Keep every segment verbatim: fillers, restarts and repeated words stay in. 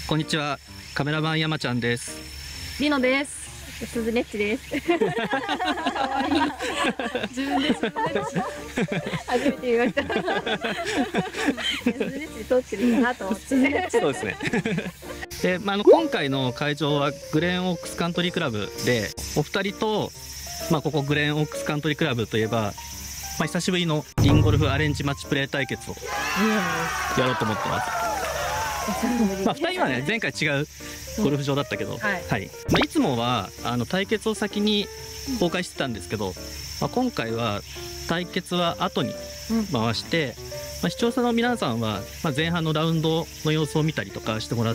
こんにちは、カメラマン山ちゃんです。 リノです。 スズネッチです。 可愛い。自分でスズネッチ。 初めて見ました。スズネッチ撮ってるかなと思って。 そうですね。で、まあ、あの今回の会場はグレーンオークスカントリークラブで、お二人と、まあ、ここグレーンオークスカントリークラブといえば、まあ、久しぶりのリンゴルフアレンジマッチプレー対決をやろうと思ってます。まあ、ふたりはね、前回違うゴルフ場だったけど、はい、はい、まあ、いつもはあの対決を先に公開してたんですけど、まあ、今回は対決は後に回して、まあ、視聴者の皆さんは、まあ、前半のラウンドの様子を見たりとかしてもらって、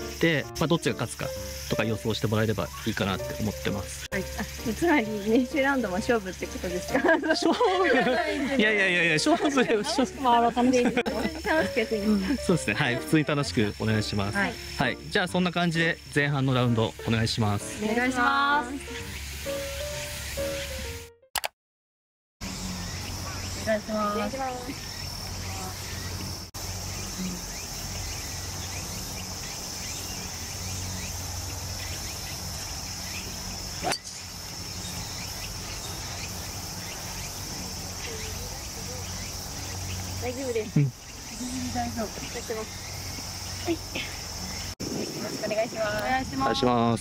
まあ、どっちが勝つかとか予想してもらえればいいかなって思ってます。 はい、あ、つまり練習ラウンドも勝負ってことですか？ 勝負いやいやいやいや、勝負で勝負まあ楽しいです。楽しくやってみる。 そうですね、はい、普通に楽しくお願いします。はい、はい、じゃあそんな感じで前半のラウンドお願いします。 お願いします。 お願いします。大丈夫です。うん、大丈夫。はい。よろしくお願いします。 お願いします。 お願いします。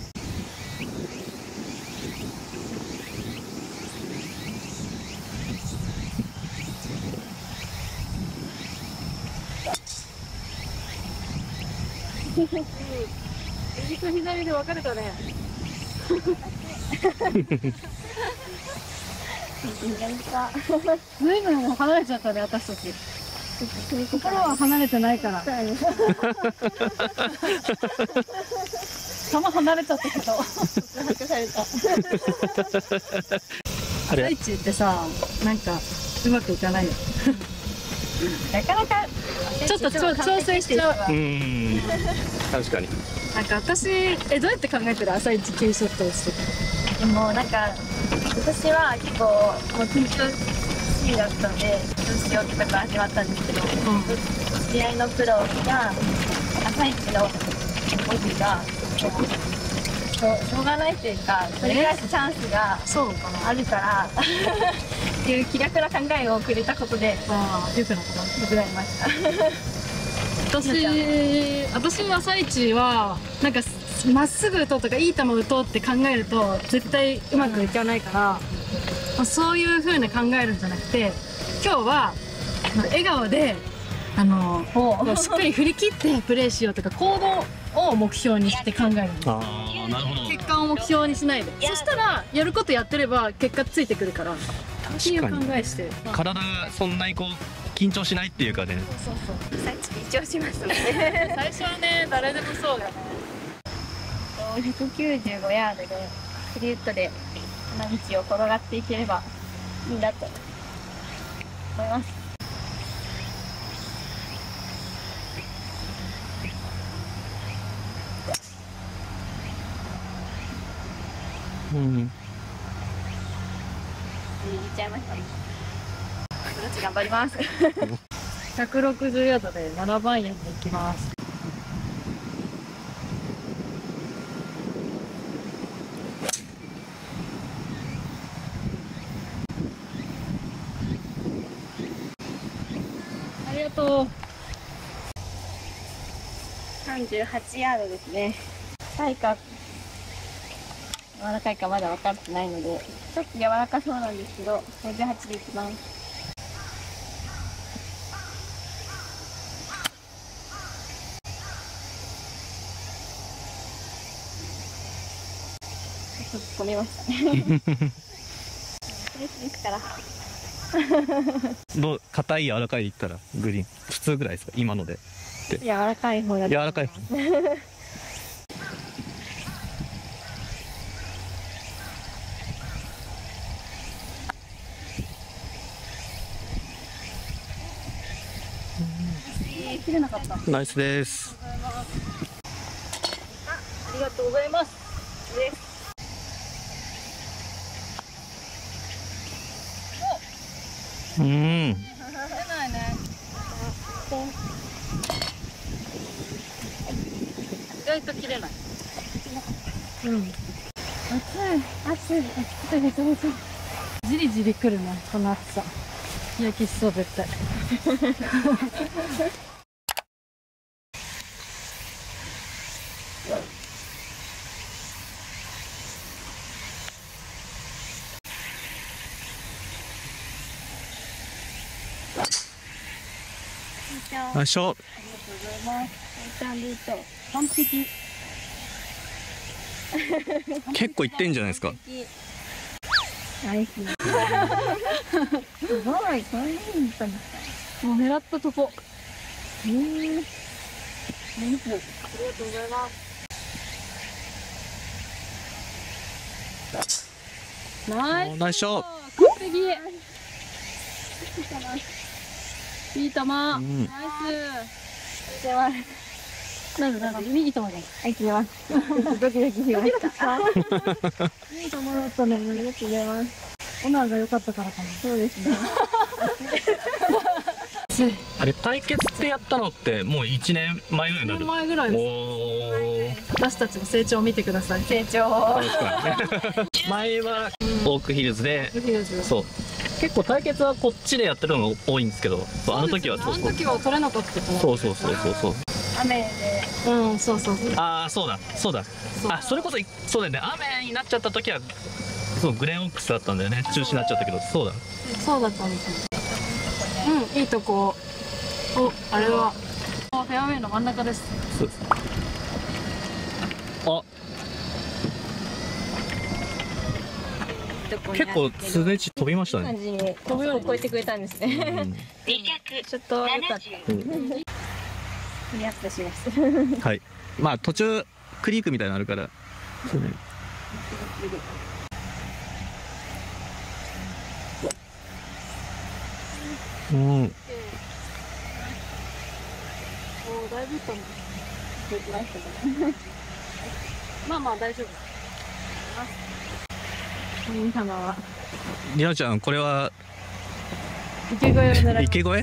右と左で分かれたね。ずいぶん離れちゃったね、私たち。心は離れてないから。球離れちゃったけど。朝一ってさ、なんかうまくいかないよ。 なかなかちょっと調整しちゃう。 うん、確かに。 なんか私、え、どうやって考えてる？朝一ティーショットをしてる。 でもなんか私は結構もう緊張しいだったのでどうしようってとこから始まったんですけど、うん、知り合いのプロが朝一のボギーがしょうがないというか、それぐらいチャンスがあるからっていう気楽な考えをくれたことで、 ああ、よくなった。 よくなりました。 私、私の朝一はなんかまっすぐ打とうとかいい球打とうって考えると絶対うまくいかないから、まあ、そういう風に考えるんじゃなくて、今日は笑顔であのしっかり振り切ってプレーしようとか、行動を目標にして考えるんです。 あー、なるほど。 結果を目標にしないで、そしたらやることやってれば結果ついてくるから、っていう考えして。 体がそんなにこう緊張しないっていうかね。 そうそう。最初緊張しますもんね。 最初はね、誰でもそうだね。 ひゃくきゅうじゅうごヤードでスリーウッドで花道を転がっていければいいんだと思います。 うん。 言っちゃいました。どっち頑張ります。 ひゃくろくじゅうヤードでななばんアイアンでいきます。ありがとう。 さんじゅうはちヤードですね。硬いか柔らかいかまだ分かってないので、ちょっと柔らかそうなんですけど、ごじゅうはちでいきます。ちょっと止めましたね。ですから。 どう、硬い柔らかいで言ったらグリーン普通ぐらいですか、今ので。 柔らかい方だと。 柔らかい方。 切れなかった。 ナイスです。 ありがとうございます。です。 うん。 出ないね。大外と切れない。うん。 暑い暑い暑いめちゃめちゃじりじりくるね、この暑さ。焼きしそう絶対。 よいしょ。 完璧。 結構いってんじゃないですか。 ナイス。すごい、これいいんだね。 もう狙ったとこ。 えー、ナイス。 ありがとうございます。ナイス。 ナイスショット。 完璧。いい球。ナイん。 ス。なんだなんだ、いい球だ。 はい、切れます。ドキドキしました。 いい球だったね。 ありがとうございます。 オナーが良かったからかな。 そうですね。 あれ対決ってやったのってもういちねんまえぐらいになる。 前ぐらいです。 おー。 私たちの成長を見てください。 成長。 前はオークヒルズで、そう結構対決はこっちでやってるのが多いんですけど、あの時はそうあそうの時は取れなかったから。 そうそうそうそうそう。 雨で。 うん、そうそうそう。 ああそうだそうだ。あそれこそそうだよね。雨になっちゃった時はそうグレンオックスだったんだよね。中止になっちゃったけど、そうだ。 そうだったんですよ。うん、いいとこ。お、あれは。フェアウェイの真ん中です。 そうです。あ。結構素手打ち飛びましたね。 感じに飛ぶように超えてくれたんですね。 うん、 ちょっと良かった。 うん、 リアップします。 はい。まあ途中クリークみたいなのあるから。そうね。うん。 おお、だいぶいったんだ。まあまあ大丈夫。 神様は。 りなちゃんこれは池越えを狙い。 池越え？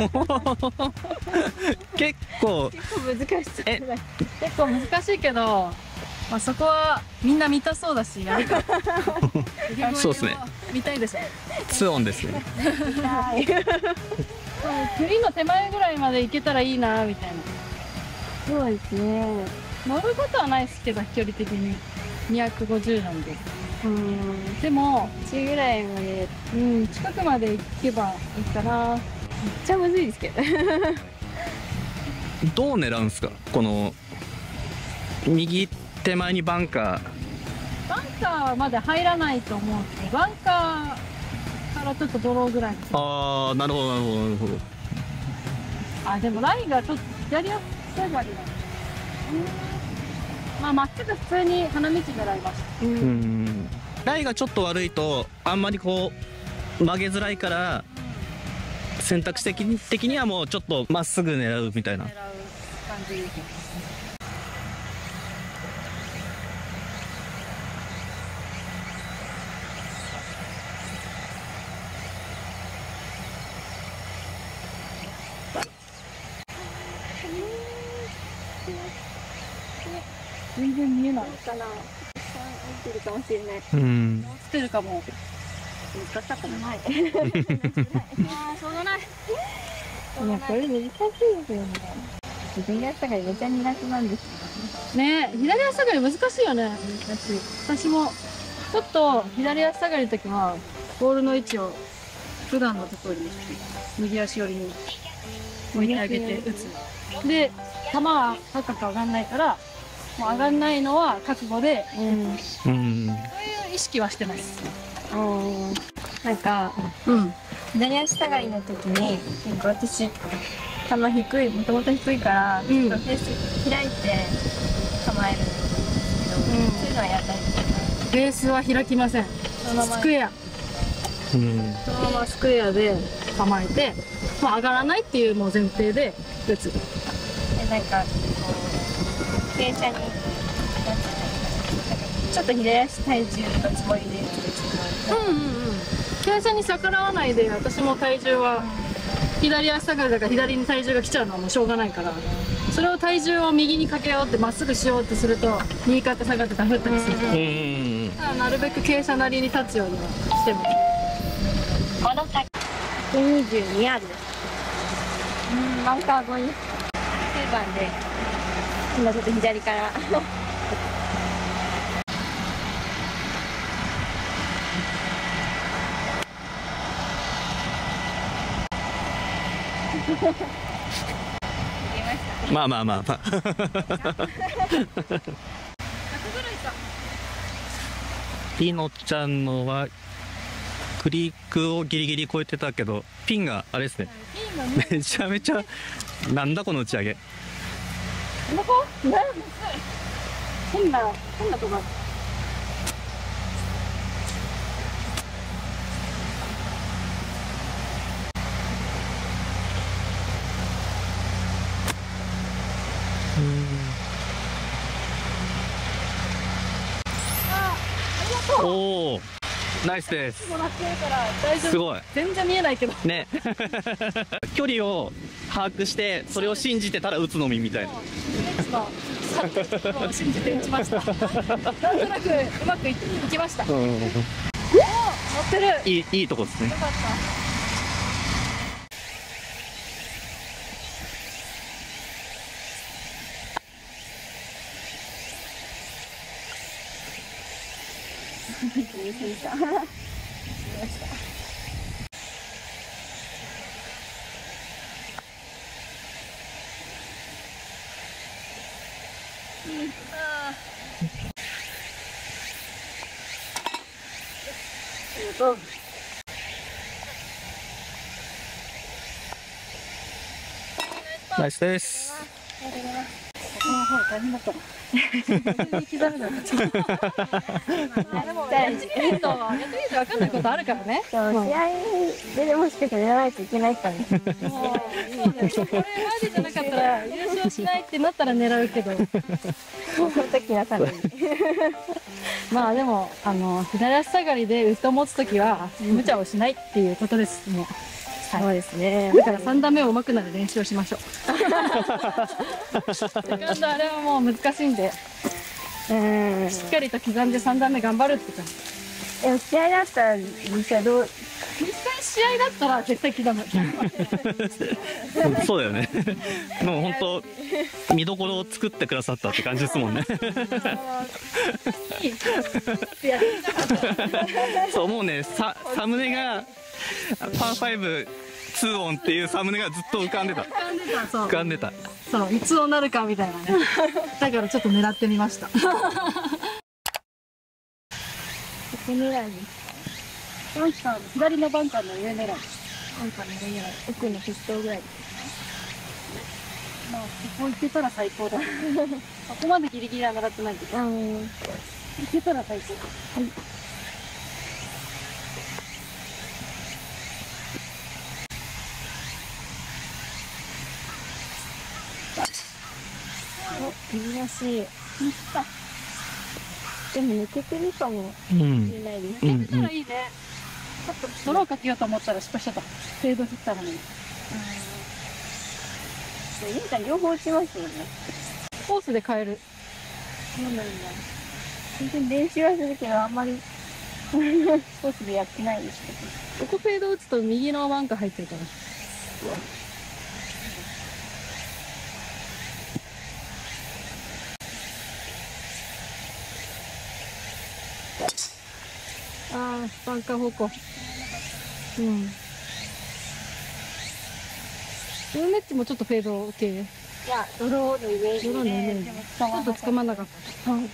結構結構難しそう。 え結構難しいけど、まあそこはみんな見たそうだしやるから。 そうですね。 見たいでしょ。 ツオンですね。 はい。 グリーンの手前ぐらいまで行けたらいいなみたいな。 そうですね。 乗ることはないですけど飛距離的ににひゃくごじゅうなんで。 うん。 でも中ぐらいまで。 うん、近くまで行けばいいかな。 めっちゃむずいですけど。 どう狙うんですかこの右手前にバンカー。 バンカーまで入らないと思うんですけど、バンカーからちょっとドローぐらい。 ああなるほどなるほどなるほど。 あ、でもラインがちょっと左足下がりだ。まあまっすぐ普通に花道狙いました。 うん。ライがちょっと悪いとあんまりこう曲げづらいから選択肢的に的にはもうちょっとまっすぐ狙うみたいな。 狙う感じですね。全然見えない。 かな。見てるかもしれない。 うん。 落ちてるかも。 難しかったない。 いやー、しょうがない。 いや、これ難しいですよね。左足下がりめっちゃ苦手なんですねえ、左足下がり難しいよね。 難しい。 私もちょっと左足下がりの時はボールの位置を普段のところに右足寄りに置いてあげて打つ。で、球は高く上がんないからもう上がんないのは覚悟で、 うん。 うん。 そういう意識はしてます。 なんか、 うん。 左足下がりの時に、結構私、球低い、もともと低いから、 んちょっとフェース開いて構えるんですけど、 うんそういうのはやらないです。 ベースは開きません。 そのままスクエア。 うん。 そのままスクエアで構えて、まあ、上がらないっていうもう前提で打つ。 でなんか、こう、傾斜に、なんていうのなんかちょっと左足体重のつもりで打つんですけど、 うんうんうん。傾斜に逆らわないで私も体重は左足下がりだから左に体重が来ちゃうのはもうしょうがないから、それを体重を右にかけようってまっすぐしようとすると右肩下がってダフったりするから、うん、なるべく傾斜なりに立つようにはしてます。 この先ひゃくにじゅうにヤードです。うん、バンカー越えきゅうばんで今ちょっと左からまあまあまあまあピノちゃんのはクリークをギリギリ越えてたけど、ピンがあれですね、めちゃめちゃなんだこの打ち上げ。 どこ？変な変なとこ。 おお、ナイスです。すごい。 全然見えないけどね距離を把握してそれを信じてたら打つのみみたいな。 信じて打ちました。なんとなくうまくいきました。おお、乗ってる。 いいいいとこですね。 よかった。 ナイスです。 この方大変だった。刻むの。でもやってみるとやってみると分かんないことあるからね。 そう試合ででもしかしたらやらないといけないからね。 もうそうだよ。これマジじゃなかったら優勝しないってなったら狙うけど。 その時は多分。 まあでもあの左足下がりでウッドを持つときは無茶をしないっていうことです。もう。そうですね。だからさん段目を上手くなる練習をしましょう。セカンドあれはもう難しいんで、うん、しっかりと刻んでさん段目頑張るって感じ。 でも試合だったら実際どう？ 実際試合だったら絶対刻む。 そうだよね。もう本当見どころを作ってくださったって感じですもんね。そうもうね、ササムネがパーファイブツーオンっていうサムネがずっと浮かんでた。浮かんでた。そう。浮かんでた。 そう、いつをなるかみたいなね。だからちょっと狙ってみました。ここ狙い。バンカーの左のバンカーの上狙い。バンカーの上狙い。奥の鉄塔ぐらい。まあ、ここ行けたら最高だ。ここまでギリギリは狙ってないけど。うん。行けたら最高。はい。珍しい。でも抜けてるかもしれないです。抜けてたらいいね。ちょっとドローかけようと思ったら失敗しちゃった。フェード振ったらね。うん。いいか両方打ちますよね。コースで変える。そうなんだ。本当に練習はするけどあんまりコースでやってないですけど。ここフェード打つと右のバンカー入ってるから。ああ、バンカー方向。うん。ウーネッチもちょっとフェード OK。いや、ドローのイメージで、ドローのイメージ。ちょっと捕まんなかった。はい。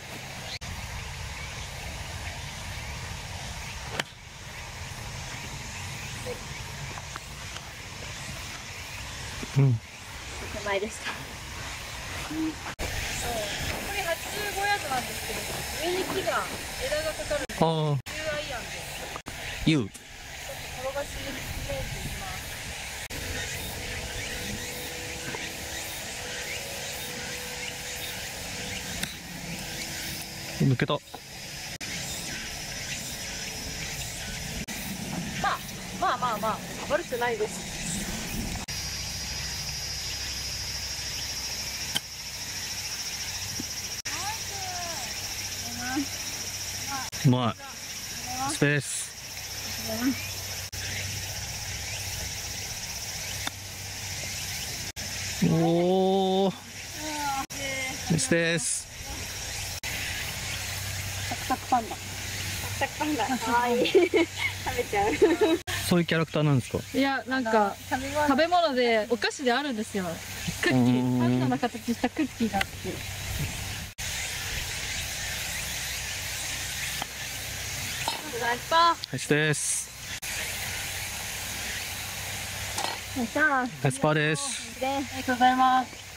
うん。 手前でした。 これはちじゅうごヤードなんですけど、上に木が枝がかかる。 ああ。 ユーアイアンで。 ユー。 ちょっと転がしイメージします。 抜けた。 まあまあまあまあ悪くないです。 うまい。スペース。おお。ですです。 サクサクパンダ。サクサクパンダ。可愛い。食べちゃう。 そういうキャラクターなんですか。 いや、なんか食べ物でお菓子であるんですよ。クッキー、パンダの形したクッキーがあって。ナイスパー。 ナイスです。ナイスパーです。 ありがとうございます。